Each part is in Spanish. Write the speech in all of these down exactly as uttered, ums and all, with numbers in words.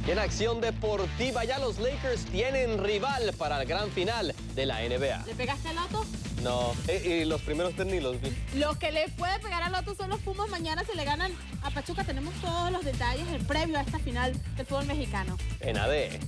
En acción deportiva, ya los Lakers tienen rival para el gran final de la N B A. ¿Le pegaste al Loto? No, y, y los primeros tres ni los vi. Los que le puede pegar al Loto son los Pumas. Mañana se le ganan a Pachuca. Tenemos todos los detalles en previo a esta final del fútbol mexicano. En A D.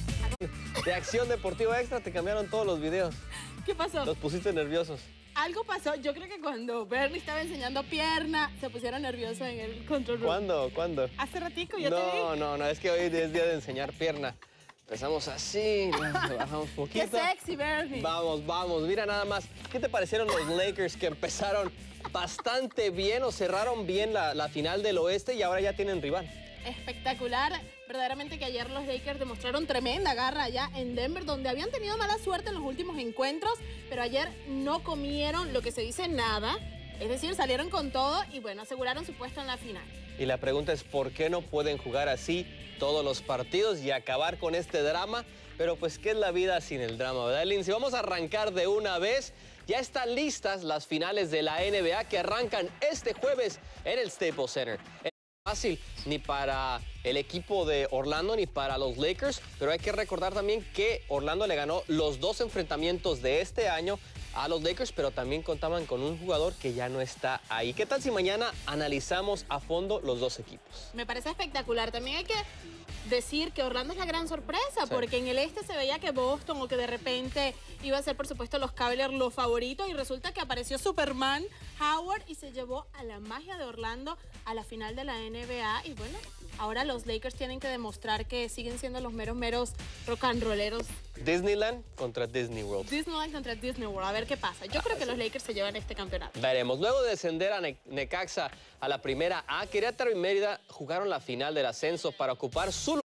De acción deportiva extra te cambiaron todos los videos. ¿Qué pasó? Los pusiste nerviosos. Algo pasó. Yo creo que cuando Bernie estaba enseñando pierna, se pusieron nerviosos en el control room. ¿Cuándo? ¿Cuándo? Hace ratico, yo no, te vi. No, no, no, es que hoy es día de enseñar pierna. Empezamos así, bajamos un poquito. ¡Qué sexy, Bernie! Vamos, vamos, mira nada más. ¿Qué te parecieron los Lakers que empezaron bastante bien o cerraron bien la, la final del oeste y ahora ya tienen rival? Espectacular. Verdaderamente que ayer los Lakers demostraron tremenda garra allá en Denver, donde habían tenido mala suerte en los últimos encuentros, pero ayer no comieron lo que se dice nada, es decir, salieron con todo y bueno, aseguraron su puesto en la final. Y la pregunta es, ¿por qué no pueden jugar así todos los partidos y acabar con este drama? Pero pues, ¿qué es la vida sin el drama, verdad, Lindsay? Vamos a arrancar de una vez. Ya están listas las finales de la N B A que arrancan este jueves en el Staples Center. Fácil ni para el equipo de Orlando ni para los Lakers, pero hay que recordar también que Orlando le ganó los dos enfrentamientos de este año a los Lakers, pero también contaban con un jugador que ya no está ahí. ¿Qué tal si mañana analizamos a fondo los dos equipos? Me parece espectacular. También hay que decir que Orlando es la gran sorpresa, sí, porque en el este se veía que Boston o que de repente iba a ser, por supuesto, los Cavaliers los favoritos y resulta que apareció Superman Howard y se llevó a la magia de Orlando a la final de la N B A y bueno, ahora los Lakers tienen que demostrar que siguen siendo los meros, meros rock and rolleros. Disneyland contra Disney World. Disneyland contra Disney World, a ver qué pasa. Yo ah, creo que sí, los Lakers se llevan este campeonato. Veremos. Luego de descender a ne Necaxa a la primera A, Querétaro y Mérida jugaron la final del ascenso para ocupar su lugar.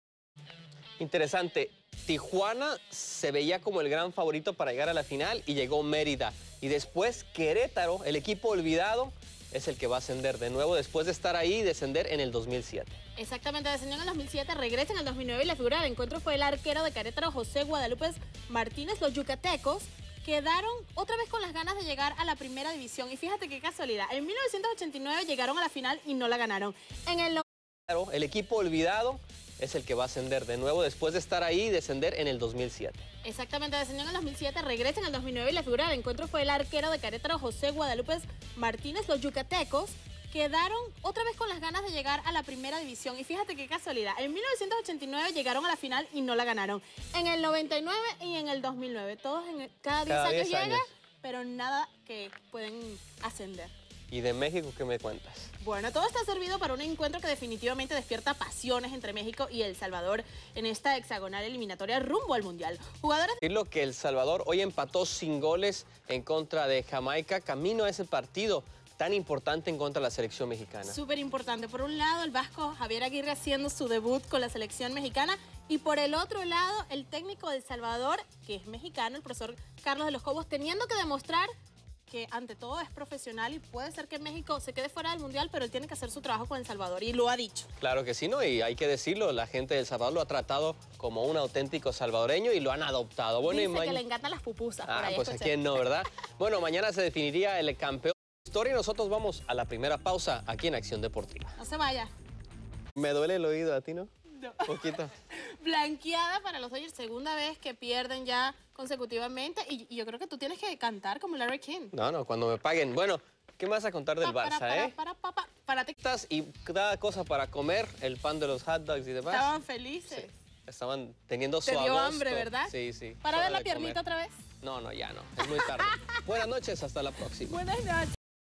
Interesante, Tijuana se veía como el gran favorito para llegar a la final y llegó Mérida. Y después Querétaro, el equipo olvidado, es el que va a ascender de nuevo después de estar ahí y descender en el dos mil siete. Exactamente, descendió en el dos mil siete, regresa en el dos mil nueve y la figura del encuentro fue el arquero de Querétaro, José Guadalupe Martínez. Los yucatecos quedaron otra vez con las ganas de llegar a la primera división. Y fíjate qué casualidad, en mil novecientos ochenta y nueve llegaron a la final y no la ganaron. En el... El equipo olvidado es el que va a ascender de nuevo después de estar ahí y descender en el dos mil siete. Exactamente, descendió en el dos mil siete, regresa en el dos mil nueve y la figura del encuentro fue el arquero de Querétaro, José Guadalupe Martínez. Los yucatecos quedaron otra vez con las ganas de llegar a la primera división. Y fíjate qué casualidad, en mil novecientos ochenta y nueve llegaron a la final y no la ganaron. En el noventa y nueve y en el dos mil nueve, todos en el, cada diez años llega, pero nada que pueden ascender. ¿Y de México qué me cuentas? Bueno, todo está servido para un encuentro que definitivamente despierta pasiones entre México y El Salvador en esta hexagonal eliminatoria rumbo al Mundial. Jugadores... Es lo que El Salvador hoy empató sin goles en contra de Jamaica, camino a ese partido tan importante en contra de la selección mexicana. Súper importante. Por un lado, el vasco Javier Aguirre haciendo su debut con la selección mexicana y por el otro lado, el técnico de El Salvador, que es mexicano, el profesor Carlos de los Cobos, teniendo que demostrar que ante todo es profesional y puede ser que México se quede fuera del Mundial, pero él tiene que hacer su trabajo con El Salvador y lo ha dicho. Claro que sí, ¿no? Y hay que decirlo, la gente de El Salvador lo ha tratado como un auténtico salvadoreño y lo han adoptado. Bueno, Dice y que le encantan las pupusas. Ah, por ahí pues escuché. a quién no, ¿verdad? Bueno, mañana se definiría el campeón de historia y nosotros vamos a la primera pausa aquí en Acción Deportiva. No se vaya. Me duele el oído, ¿a ti no? No. Poquito. Blanqueada para los Dodgers, segunda vez que pierden ya consecutivamente y, y yo creo que tú tienes que cantar como Larry King. No, no, cuando me paguen. Bueno, ¿qué me vas a contar del Pa, para, Barça, para, eh? Para, para, para, para, para Y cada cosa para comer, el pan de los hot dogs y demás. Estaban felices. Sí. Estaban teniendo su Te dio agosto. hambre, ¿verdad? Sí, sí. ¿Para ver la de piernita comer. otra vez? No, no, ya no. Es muy tarde. Buenas noches, hasta la próxima. Buenas noches.